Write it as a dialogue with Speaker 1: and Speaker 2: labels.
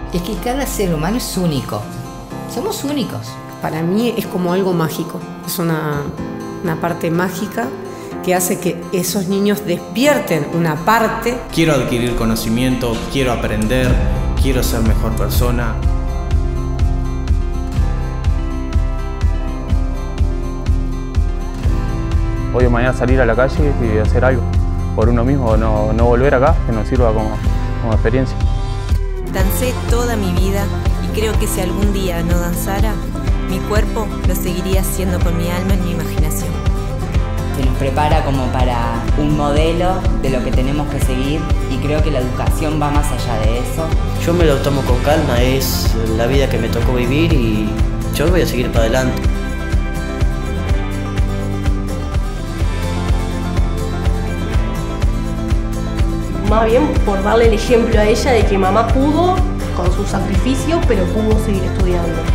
Speaker 1: Es que cada ser humano es único. Somos únicos.
Speaker 2: Para mí es como algo mágico. Es una parte mágica que hace que esos niños despierten una parte.
Speaker 3: Quiero adquirir conocimiento, quiero aprender, quiero ser mejor persona.
Speaker 4: Hoy o mañana salir a la calle y hacer algo por uno mismo, no volver acá, que nos sirva como experiencia.
Speaker 5: Dancé toda mi vida y creo que si algún día no danzara, mi cuerpo lo seguiría haciendo con mi alma y mi imaginación.
Speaker 6: Se nos prepara como para un modelo de lo que tenemos que seguir y creo que la educación va más allá de eso.
Speaker 7: Yo me lo tomo con calma, es la vida que me tocó vivir y yo voy a seguir para adelante.
Speaker 8: Más bien por darle el ejemplo a ella de que mamá pudo con su sacrificio, pero pudo seguir estudiando.